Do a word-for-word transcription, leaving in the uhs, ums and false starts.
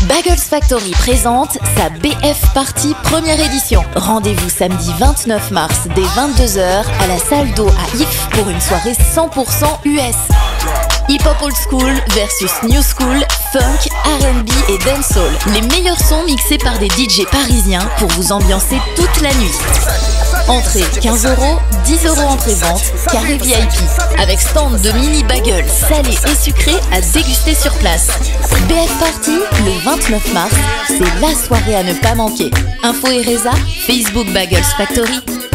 Bagels Factory présente sa B F Party première édition. Rendez-vous samedi vingt-neuf mars dès vingt-deux heures à la salle d'eau à Ypres pour une soirée cent pour cent U S. Hip-hop old school versus new school, funk, R and B et dancehall. Les meilleurs sons mixés par des D J parisiens pour vous ambiancer toute la nuit. Entrée quinze euros, dix euros entrée-vente, carré V I P. Avec stand de mini bagels salés et sucrés à déguster sur place. B F Party, le vingt-neuf mars, c'est la soirée à ne pas manquer. Info et résa, Facebook Bagels Factory.